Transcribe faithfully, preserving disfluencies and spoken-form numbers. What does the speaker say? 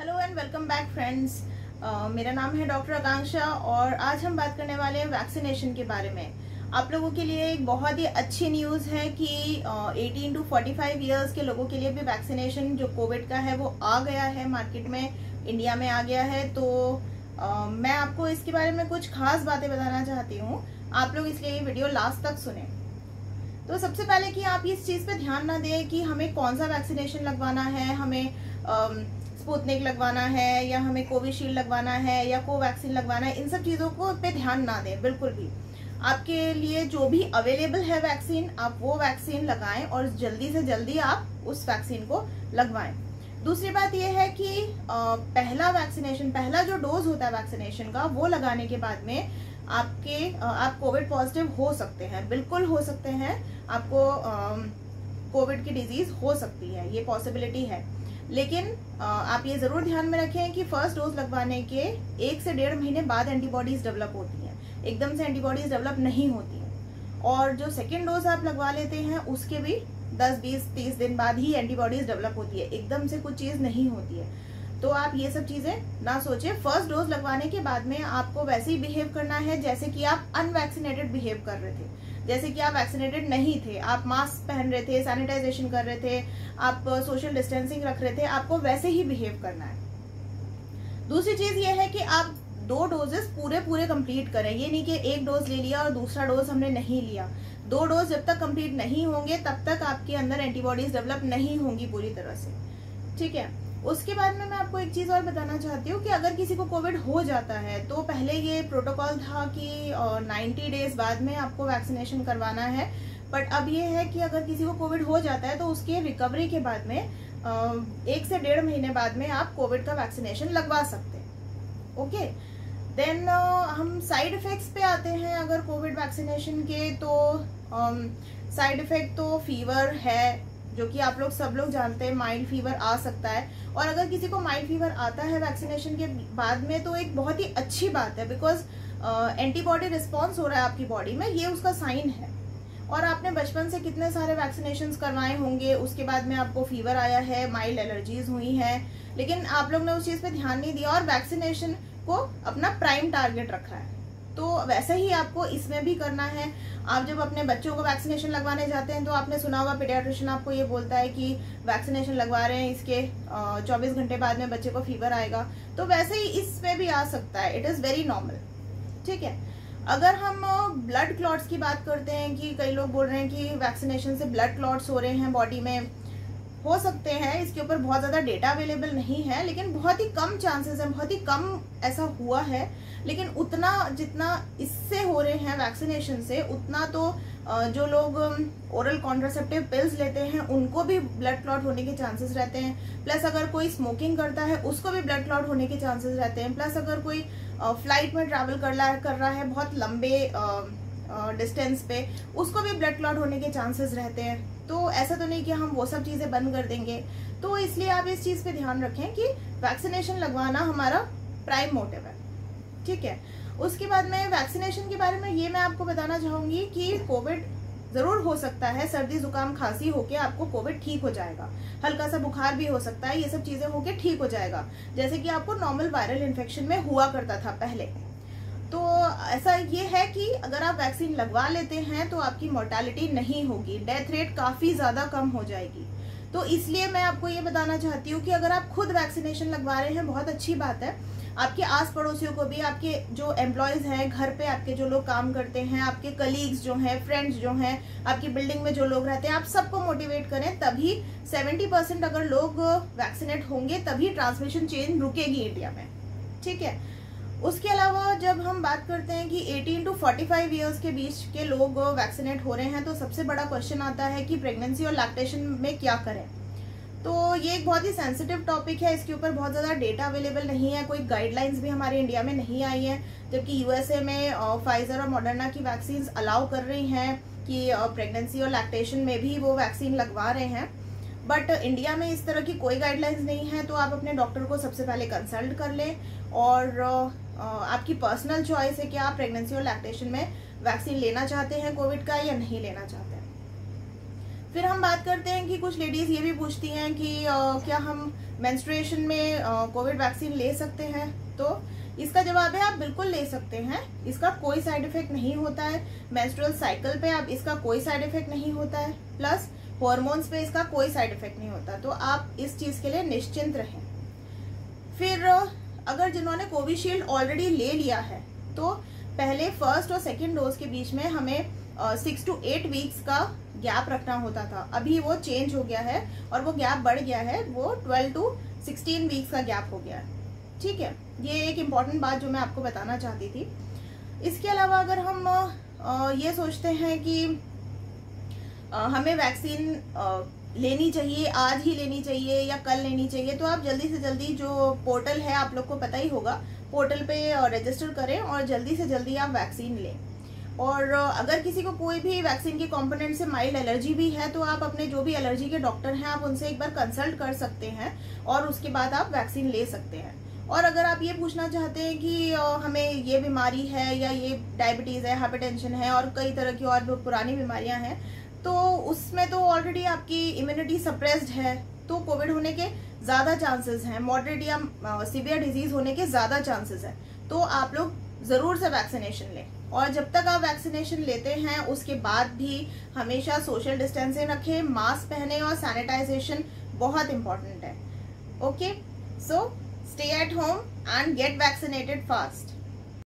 Hello and welcome back friends. मेरा नाम है डॉक्टर आकांक्षा और आज हम बात करने वाले हैं वैक्सीनेशन के बारे में। आप लोगों के लिए एक बहुत ही अच्छी न्यूज़ है कि अठारह टू पैंतालीस इयर्स के लोगों के लिए भी वैक्सीनेशन जो कोविड का है वो आ गया है, मार्केट में, इंडिया में आ गया है। तो uh, मैं आपको इसके बारे में कुछ खास बातें बताना चाहती हूँ। आप लोग इसलिए ये वीडियो लास्ट तक सुने। तो सबसे पहले कि आप इस चीज़ पे ध्यान ना दें कि हमें कौन सा वैक्सीनेशन लगवाना है, हमें uh, स्पुतनिक लगवाना है या हमें कोविशील्ड लगवाना है या कोवैक्सीन लगवाना है। इन सब चीज़ों को पे ध्यान ना दें बिल्कुल भी। आपके लिए जो भी अवेलेबल है वैक्सीन, आप वो वैक्सीन लगाएं और जल्दी से जल्दी आप उस वैक्सीन को लगवाएं। दूसरी बात यह है कि पहला वैक्सीनेशन, पहला जो डोज होता है वैक्सीनेशन का, वो लगाने के बाद में आपके आप कोविड पॉजिटिव हो सकते हैं, बिल्कुल हो सकते हैं। आपको कोविड की डिजीज हो सकती है, ये पॉसिबिलिटी है। लेकिन आप ये जरूर ध्यान में रखें कि फर्स्ट डोज लगवाने के एक से डेढ़ महीने बाद एंटीबॉडीज डेवलप होती हैं, एकदम से एंटीबॉडीज डेवलप नहीं होती हैं। और जो सेकेंड डोज आप लगवा लेते हैं उसके भी दस बीस तीस दिन बाद ही एंटीबॉडीज डेवलप होती है, एकदम से कुछ चीज नहीं होती है। तो आप ये सब चीजें ना सोचें। फर्स्ट डोज लगवाने के बाद में आपको वैसे ही बिहेव करना है जैसे कि आप अनवैक्सीनेटेड बिहेव कर रहे थे, जैसे कि आप वैक्सीनेटेड नहीं थे, आप मास्क पहन रहे थे, सैनिटाइजेशन कर रहे थे, आप सोशल डिस्टेंसिंग रख रहे थे, आपको वैसे ही बिहेव करना है। दूसरी चीज ये है कि आप दो डोजेस पूरे पूरे कंप्लीट करें। ये नहीं कि एक डोज ले लिया और दूसरा डोज हमने नहीं लिया। दो डोज जब तक कंप्लीट नहीं होंगे तब तक आपके अंदर एंटीबॉडीज डेवलप नहीं होंगी पूरी तरह से, ठीक है। उसके बाद में मैं आपको एक चीज और बताना चाहती हूँ कि अगर किसी को कोविड हो जाता है तो पहले ये प्रोटोकॉल था कि नाइन्टी डेज बाद में आपको वैक्सीनेशन करवाना है, बट अब ये है कि अगर किसी को कोविड हो जाता है तो उसके रिकवरी के बाद में एक से डेढ़ महीने बाद में आप कोविड का वैक्सीनेशन लगवा सकते हैं। ओके, देन हम साइड इफेक्ट्स पे आते हैं। अगर कोविड वैक्सीनेशन के तो साइड इफेक्ट तो फीवर है, जो कि आप लोग सब लोग जानते हैं, माइल्ड फीवर आ सकता है। और अगर किसी को माइल्ड फीवर आता है वैक्सीनेशन के बाद में तो एक बहुत ही अच्छी बात है, बिकॉज एंटीबॉडी रिस्पॉन्स हो रहा है आपकी बॉडी में, ये उसका साइन है। और आपने बचपन से कितने सारे वैक्सीनेशंस करवाए होंगे, उसके बाद में आपको फीवर आया है, माइल्ड एलर्जीज हुई हैं, लेकिन आप लोग ने उस चीज पे ध्यान नहीं दिया और वैक्सीनेशन को अपना प्राइम टारगेट रखा है। तो वैसे ही आपको इसमें भी करना है। आप जब अपने बच्चों को वैक्सीनेशन लगवाने जाते हैं तो आपने सुना होगा पीडियाट्रिशियन आपको ये बोलता है कि वैक्सीनेशन लगवा रहे हैं, इसके चौबीस घंटे बाद में बच्चे को फीवर आएगा। तो वैसे ही इसमें भी आ सकता है, इट इज वेरी नॉर्मल, ठीक है। अगर हम ब्लड क्लॉट्स की बात करते हैं कि कई लोग बोल रहे हैं कि वैक्सीनेशन से ब्लड क्लॉट्स हो रहे हैं बॉडी में, हो सकते हैं, इसके ऊपर बहुत ज्यादा डेटा अवेलेबल नहीं है, लेकिन बहुत ही कम चांसेस है, बहुत ही कम ऐसा हुआ है। लेकिन उतना जितना इससे हो रहे हैं वैक्सीनेशन से, उतना तो जो लोग ओरल कॉन्ट्रासेप्टिव पिल्स लेते हैं उनको भी ब्लड क्लॉट होने के चांसेस रहते हैं। प्लस अगर कोई स्मोकिंग करता है उसको भी ब्लड क्लॉट होने के चांसेस रहते हैं। प्लस अगर कोई फ्लाइट में ट्रैवल कर रहा कर रहा है बहुत लंबे डिस्टेंस पे, उसको भी ब्लड क्लॉट होने के चांसेस रहते हैं। तो ऐसा तो नहीं कि हम वो सब चीजें बंद कर देंगे। तो इसलिए आप इस चीज पे ध्यान रखें कि वैक्सीनेशन लगवाना हमारा प्राइम मोटिव है, ठीक है। उसके बाद में वैक्सीनेशन के बारे में ये मैं आपको बताना चाहूंगी कि कोविड जरूर हो सकता है, सर्दी जुकाम खांसी होके आपको कोविड ठीक हो जाएगा, हल्का सा बुखार भी हो सकता है, ये सब चीजें होके ठीक हो जाएगा, जैसे कि आपको नॉर्मल वायरल इन्फेक्शन में हुआ करता था पहले। तो ऐसा ये है कि अगर आप वैक्सीन लगवा लेते हैं तो आपकी मोर्टेलिटी नहीं होगी, डेथ रेट काफी ज्यादा कम हो जाएगी। तो इसलिए मैं आपको ये बताना चाहती हूँ कि अगर आप खुद वैक्सीनेशन लगवा रहे हैं बहुत अच्छी बात है। आपके आस पड़ोसियों को भी, आपके जो एम्प्लॉयज हैं घर पे, आपके जो लोग काम करते हैं, आपके कलीग्स जो हैं, फ्रेंड्स जो हैं, आपकी बिल्डिंग में जो लोग रहते हैं, आप सबको मोटिवेट करें। तभी सेवेंटी परसेंट अगर लोग वैक्सीनेट होंगे तभी ट्रांसमिशन चेन रुकेगी इंडिया में, ठीक है। उसके अलावा जब हम बात करते हैं कि अठारह टू पैंतालीस इयर्स के बीच के लोग वैक्सीनेट हो रहे हैं तो सबसे बड़ा क्वेश्चन आता है कि प्रेगनेंसी और लैक्टेशन में क्या करें। तो ये एक बहुत ही सेंसिटिव टॉपिक है, इसके ऊपर बहुत ज़्यादा डेटा अवेलेबल नहीं है, कोई गाइडलाइंस भी हमारे इंडिया में नहीं आई है। जबकि यूएसए में फाइजर और मॉडर्ना की वैक्सीन अलाउ कर रही हैं कि प्रेगनेंसी और लैक्टेशन में भी वो वैक्सीन लगवा रहे हैं, बट इंडिया में इस तरह की कोई गाइडलाइंस नहीं है। तो आप अपने डॉक्टर को सबसे पहले कंसल्ट कर लें और आपकी पर्सनल चॉइस है कि आप प्रेगनेंसी और लैक्टेशन में वैक्सीन लेना चाहते हैं कोविड का या नहीं लेना चाहते हैं। फिर हम बात करते हैं कि कुछ लेडीज ये भी पूछती हैं कि क्या हम मेंस्ट्रुएशन में कोविड वैक्सीन ले सकते हैं? तो इसका जवाब है आप बिल्कुल ले सकते हैं। इसका कोई साइड इफेक्ट नहीं होता है। मेंस्ट्रुअल साइकिल पे आप इसका कोई साइड इफेक्ट नहीं होता है, प्लस हॉर्मोन्स पे इसका कोई साइड इफेक्ट नहीं होता। तो आप इस चीज के लिए निश्चिंत रहें। फिर अगर जिन्होंने कोविशील्ड ऑलरेडी ले लिया है तो पहले फर्स्ट और सेकेंड डोज के बीच में हमें सिक्स टू एट वीक्स का गैप रखना होता था। अभी वो चेंज हो गया है और वो गैप बढ़ गया है, वो ट्वेल्व टू सिक्सटीन वीक्स का गैप हो गया है। ठीक है, ये एक इम्पॉर्टेंट बात जो मैं आपको बताना चाहती थी। इसके अलावा अगर हम आ, ये सोचते हैं कि आ, हमें वैक्सीन लेनी चाहिए, आज ही लेनी चाहिए या कल लेनी चाहिए, तो आप जल्दी से जल्दी जो पोर्टल है आप लोग को पता ही होगा, पोर्टल पे रजिस्टर करें और जल्दी से जल्दी आप वैक्सीन लें। और अगर किसी को कोई भी वैक्सीन के कंपोनेंट से माइल्ड एलर्जी भी है तो आप अपने जो भी एलर्जी के डॉक्टर हैं आप उनसे एक बार कंसल्ट कर सकते हैं और उसके बाद आप वैक्सीन ले सकते हैं। और अगर आप ये पूछना चाहते हैं कि हमें ये बीमारी है या ये डायबिटीज है, हाइपरटेंशन है और कई तरह की और पुरानी बीमारियां हैं, तो उसमें तो ऑलरेडी आपकी इम्यूनिटी सप्रेस्ड है, तो कोविड होने के ज्यादा चांसेस हैं, मॉडरेट या सीवियर डिजीज होने के ज्यादा चांसेस हैं। तो आप लोग जरूर से वैक्सीनेशन लें। और जब तक आप वैक्सीनेशन लेते हैं उसके बाद भी हमेशा सोशल डिस्टेंसिंग रखें, मास्क पहने और सैनिटाइजेशन बहुत इंपॉर्टेंट है। Okay, so stay at home and get vaccinated fast.